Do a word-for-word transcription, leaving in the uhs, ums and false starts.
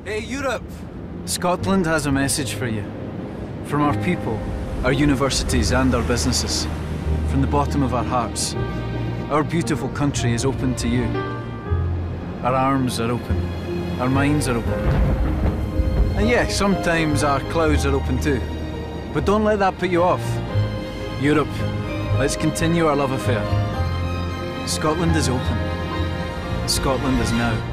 Hey, Europe! Scotland has a message for you. From our people, our universities and our businesses. From the bottom of our hearts. Our beautiful country is open to you. Our arms are open. Our minds are open. And yeah, sometimes our clouds are open too. But don't let that put you off. Europe, let's continue our love affair. Scotland is open. Scotland is now.